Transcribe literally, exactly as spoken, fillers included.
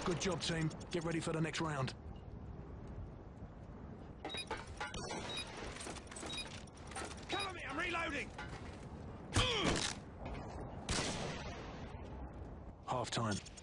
Good job, team. Get ready for the next round. Cover me, I'm reloading! Half time.